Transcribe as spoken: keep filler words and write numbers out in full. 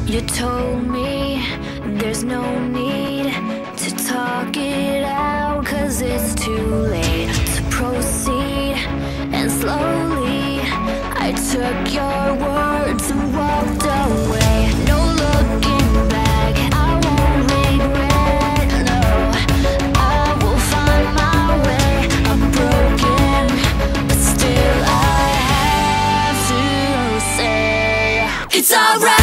You told me there's no need to talk it out, 'cause it's too late to proceed. And slowly I took your words and walked away. No looking back, I won't regret, no. I will find my way. I'm broken, but still I have to say it's alright.